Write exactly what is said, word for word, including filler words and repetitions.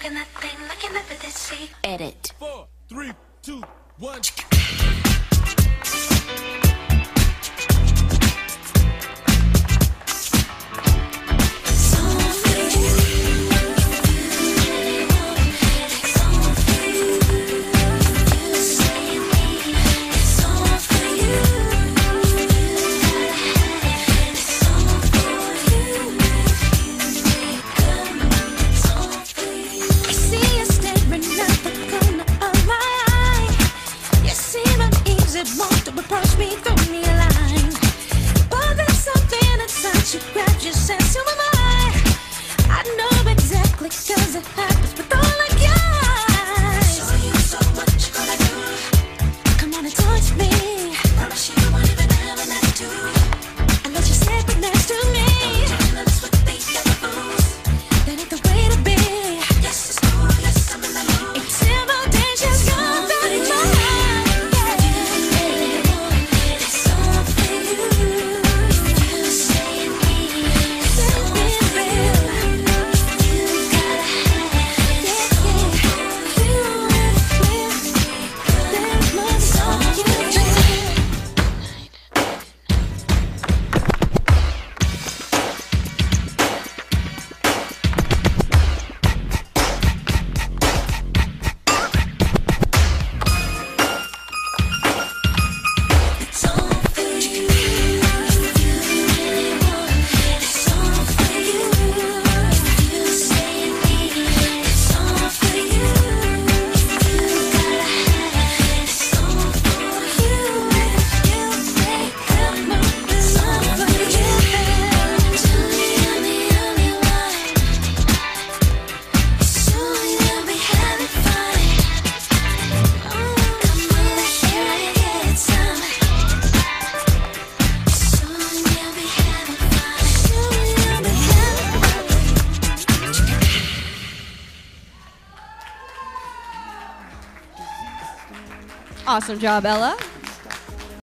Rocking that thing like you never did see. Edit. Four, three, two, one. Want to approach me through me a line, but there's something inside you grabs your sense of my mind. I know exactly cause it happens, but don't like your eyes. Show you so what you gonna do. Come on and touch me. Promise you won't even have an attitude. I let you sit right next to me. Don't jealous with the other fools. That ain't the way to be. Yes, it's cool, yes, I'm in the mood. Intimidation's gone out of my head. Awesome job, Ella.